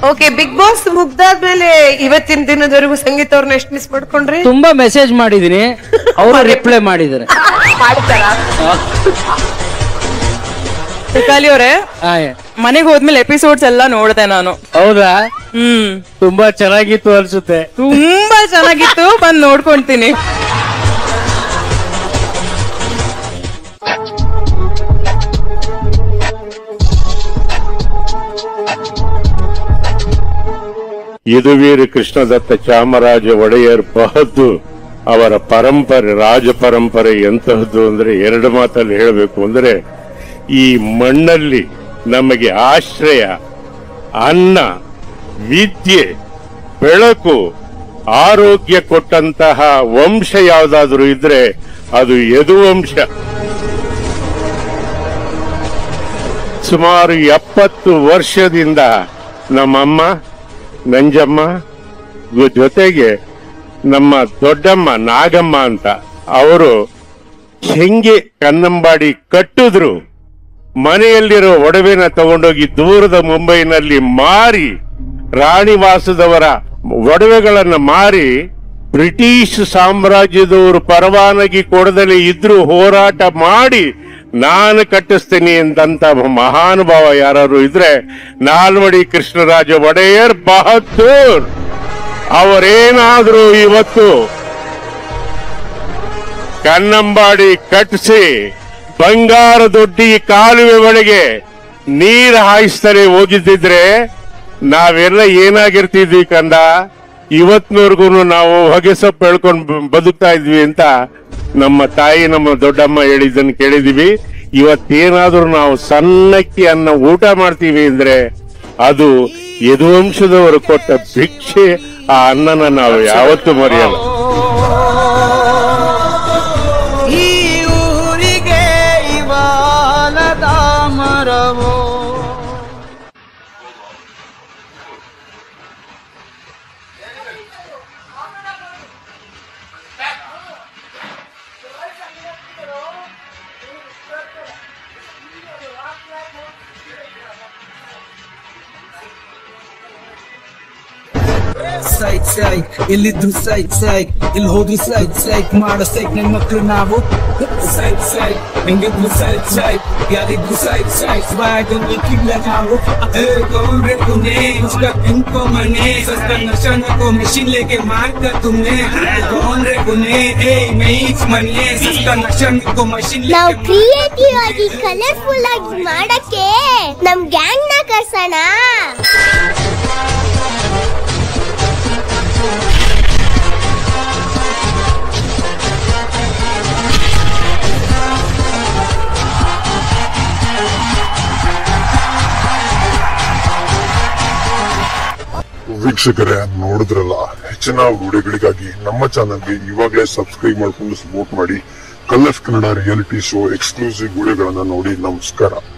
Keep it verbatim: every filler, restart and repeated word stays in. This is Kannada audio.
ಓಕೆ, ಬಿಗ್ ಬಾಸ್ ಮುಗ್ದಾದ್ಮೇಲೆ ಇವತ್ತಿನ ದಿನದವರೆಗೂ ಸಂಗೀತ ಅವ್ರನ್ನ ಎಷ್ಟು ಮಿಸ್ ಮಾಡ್ಕೊಂಡ್ರಿ? ತುಂಬಾ ಮೆಸೇಜ್ ಮಾಡಿದೀನಿ, ಅವರು ರಿಪ್ಲೈ ಮಾಡಿದಾರೆ. ತುಕಾಲಿ ಅವರೇ, ಮನೆಗೆ ಹೋದ್ಮೇಲೆ ಎಪಿಸೋಡ್ಸ್ ಎಲ್ಲ ನೋಡ್ದೆ ನಾನು. ಹೌದಾ? ಹ್ಮ್, ತುಂಬಾ ಚೆನ್ನಾಗಿತ್ತು ಅನ್ಸುತ್ತೆ. ತುಂಬಾ ಚೆನ್ನಾಗಿತ್ತು, ಬಂದ್ ನೋಡ್ಕೊಂತೀನಿ. ಯದುವೀರ ಕೃಷ್ಣದತ್ತ ಚಾಮರಾಜ ಒಡೆಯರ್ ಬಹದ್ದೂರ್ ಅವರ ಪರಂಪರೆ, ರಾಜ ಪರಂಪರೆ ಎಂತಹದ್ದು ಅಂದ್ರೆ ಎರಡು ಮಾತಲ್ಲಿ ಹೇಳಬೇಕು ಅಂದ್ರೆ, ಈ ಮಣ್ಣಲ್ಲಿ ನಮಗೆ ಆಶ್ರಯ, ಅನ್ನ, ವಿದ್ಯೆ, ಬೆಳಕು, ಆರೋಗ್ಯ ಕೊಟ್ಟಂತಹ ವಂಶ ಯಾವುದಾದ್ರೂ ಇದ್ರೆ ಅದು ಯದುವಂಶ. ಸುಮಾರು ಎಪ್ಪತ್ತು ವರ್ಷದಿಂದ ನಮ್ಮಮ್ಮ ನಂಜಮ್ಮ ಜೊತೆಗೆ ನಮ್ಮ ದೊಡ್ಡಮ್ಮ ನಾಗಮ್ಮ ಅಂತ ಅವರು ಹೆಂಗೆ ಕನ್ನಂಬಾಡಿ ಕಟ್ಟಿದ್ರು, ಮನೆಯಲ್ಲಿರೋ ಒಡವೆನ ತಗೊಂಡೋಗಿ ದೂರದ ಮುಂಬೈನಲ್ಲಿ ಮಾರಿ, ರಾಣಿವಾಸದವರ ಒಡವೆಗಳನ್ನ ಮಾರಿ ಬ್ರಿಟಿಷ್ ಸಾಮ್ರಾಜ್ಯದವರು ಪರವಾನಗಿ ಕೊಡದಲೇ ಇದ್ರೂ ಹೋರಾಟ ಮಾಡಿ ನಾನು ಕಟ್ಟಿಸ್ತೀನಿ ಎಂದಂತ ಮಹಾನುಭಾವ ಯಾರು ಇದ್ರೆ ನಾಲ್ವಡಿ ಕೃಷ್ಣರಾಜ ಒಡೆಯರ್ ಬಹದ್ದೂರ್. ಅವರೇನಾದ್ರೂ ಇವತ್ತು ಕನ್ನಂಬಾಡಿ ಕಟ್ಟಿಸಿ ಬಂಗಾರ ದೊಡ್ಡಿ ಕಾಲುವೆ ಒಳಗೆ ನೀರು ಹಾಯಿಸ್ತಾರೆ ಹೋಗಿದ್ದಿದ್ರೆ ನಾವೆಲ್ಲ ಏನಾಗಿರ್ತಿದ್ವಿ ಕಂದ. ಇವತ್ತಿನವರೆಗೂ ನಾವು ಹೊಗೆ ಸೊಪ್ಪು ಹೇಳ್ಕೊಂಡು ಬದುಕ್ತಾ ಇದ್ವಿ ಅಂತ ನಮ್ಮ ತಾಯಿ ನಮ್ಮ ದೊಡ್ಡಮ್ಮ ಹೇಳಿದ್ದನ್ನು ಕೇಳಿದೀವಿ. ಇವತ್ತೇನಾದ್ರೂ ನಾವು ಸಣ್ಣಕ್ಕಿ ಅನ್ನ ಊಟ ಮಾಡ್ತೀವಿ ಅಂದ್ರೆ ಅದು ಯದುವಂಶದವರು ಕೊಟ್ಟ ಭಿಕ್ಷೆ. ಆ ಅನ್ನನ ನಾವು ಯಾವತ್ತೂ ಮರೆಯಲ್ಲ. ಈ ಊರಿಗೆ ಇವಾಲದ ಮರವೋ. ಸೈಡ್ ಸೈಡ್ ಇಲ್ಲಿದ್ದು ಸೈಡ್ ಸೈಡ್ ಇಲ್ಲಿ ಹೋದ್ರು ಸೈಡ್ ಸೈಡ್ ಮಾಡೋ ಸೈಡ್ ನನ್ನ ಮಕ್ಳು ನಾವು. ಸೈಡ್ ಸೈಡ್ ನಿಂಗಿದ್ರು ಸೈಡ್ ಸೈಡ್ ಯಾರಿದ್ರು ಸೈಡ್ ಸೈಡ್ ಸ್ವಾಗಲ್ಲ ನಾವು. इनको मने सस्ता नशा न को मशीन लेके मार कर तुमने कौन रे गुने ए मैं मने सस्ता नशा न को मशीन लेके. ನಾವು ಕ್ರಿಯೇಟಿವ್ ಆಗಿ ಕಲರ್ಫುಲ್ ಆಗಿ ಮಾಡಕ್ಕೆ ನಮ್ ಗ್ಯಾಂಗ್ ನ ಕರ್ಸೋಣ. ವೀಕ್ಷಕರೇ, ನೋಡಿದ್ರಲ್ಲ, ಹೆಚ್ಚಿನ ವಿಡಿಯೋಗಳಿಗಾಗಿ ನಮ್ಮ ಚಾನಲ್ಗೆ ಇವಾಗಲೇ ಸಬ್ಸ್ಕ್ರೈಬ್ ಮಾಡ್ಕೊಂಡು ಸಪೋರ್ಟ್ ಮಾಡಿ. Colors Kannada reality show exclusive ವಿಡಿಯೋಗಳನ್ನ ನೋಡಿ. ನಮಸ್ಕಾರ.